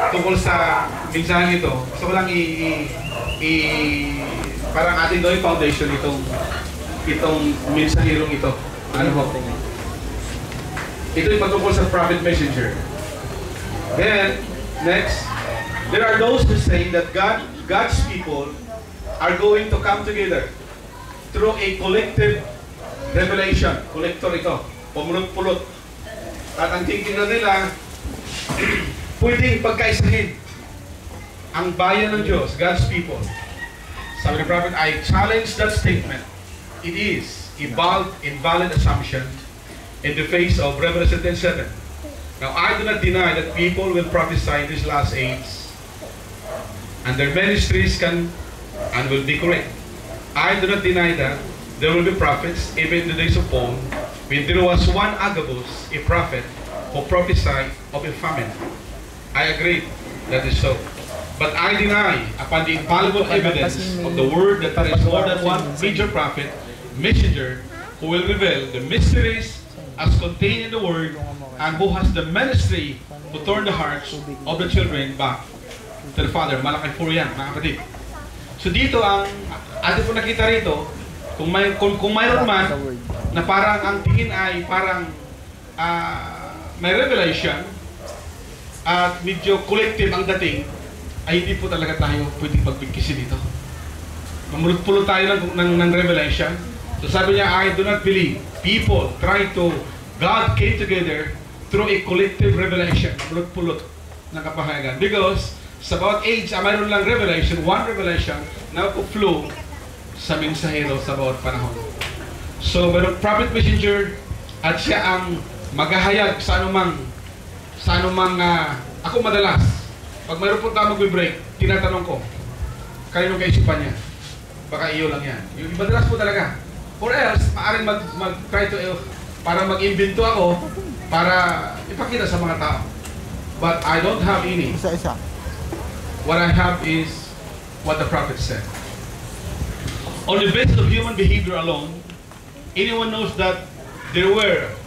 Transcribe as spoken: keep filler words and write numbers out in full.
tungkol sa mensahe ito, gusto ko lang i, i, i parang ating gawing foundation itong itong mensahirong ito. Ano ho? Ito yung patungkol sa prophet messenger. Then, next, there are those who say that God, God's people are going to come together through a collective revelation. Collector ito. Pumulot-pulot. At ang thinking na nila, pwedeng pagkaisahin ang bayan ng Diyos, God's people. Sabi ng prophet, I challenge that statement. It is a valid, invalid assumption in the face of Revelation ten seven. Now, I do not deny that people will prophesy in this last age, and their ministries can and will be correct. I do not deny that there will be prophets, even in the days of Paul, when there was one Agabus, a prophet, who prophesied of a famine. I agree, that is so. But I deny, upon the infallible evidence of the word, that there is more than one major prophet, messenger, who will reveal the mysteries as contained in the word, and who has the ministry to turn the hearts of the children back to the Father. Malaking puro yan, mga kapatid. So dito, ang atin po nakita rito, kung, may, kung, kung mayroon man, na parang ang tingin ay parang uh, may revelation, at medyo collective ang dating, ay hindi po talaga tayo pwedeng magbigkisin dito. Mamulot-pulot tayo ng, ng, ng revelation. So sabi niya, I do not believe people try to, God came together through a collective revelation. Mamulot-pulot ng kapahayagan. Because sa bawat age, ah, mayroon lang revelation, one revelation na flow sa mensahero sa bawat panahon. So mayroon prophet messenger at siya ang maghahayag sa anumang sa anumang uh, ako madalas pag mayroon po tayo mag-break, tinatanong ko kanino kaisipan niya, baka iyo lang yan, yung madalas po talaga, or else maaaring mag, mag try to uh, para mag-invento ako para ipakita sa mga tao, but I don't have any. Isa-isa. What I have is what the prophet said. On the basis of human behavior alone, anyone knows that there were